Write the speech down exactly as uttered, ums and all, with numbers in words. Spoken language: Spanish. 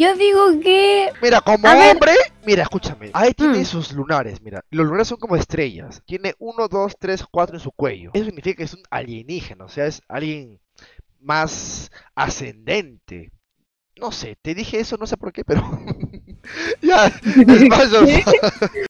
Yo digo que... Mira, como A ver. hombre, mira, escúchame. Ahí tiene Mm. sus lunares, mira. Los lunares son como estrellas. Tiene uno, dos, tres, cuatro en su cuello. Eso significa que es un alienígena, o sea, es alguien más ascendente. No sé, te dije eso, no sé por qué, pero ya, es más, o ¿Qué? sea,